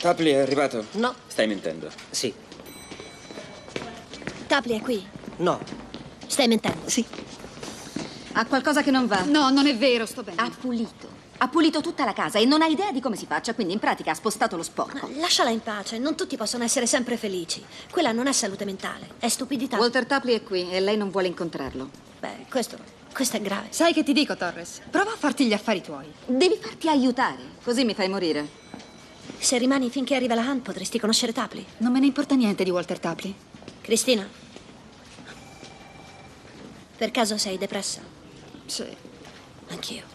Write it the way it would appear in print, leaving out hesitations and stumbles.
Tapley è arrivato? No. Stai mentendo? Sì. Tapley è qui? No. Stai mentendo? Sì. Ha qualcosa che non va? No, non è vero, sto bene. Ha pulito. Ha pulito tutta la casa e non ha idea di come si faccia, quindi in pratica ha spostato lo sporco. Ma lasciala in pace, non tutti possono essere sempre felici. Quella non è salute mentale, è stupidità. Walter Tapley è qui e lei non vuole incontrarlo. Beh, questo è grave. Sai che ti dico, Torres? Prova a farti gli affari tuoi. Devi farti aiutare, così mi fai morire. Se rimani finché arriva la Hunt potresti conoscere Tapley. Non me ne importa niente di Walter Tapley. Cristina? Per caso sei depressa? Sì. Anch'io.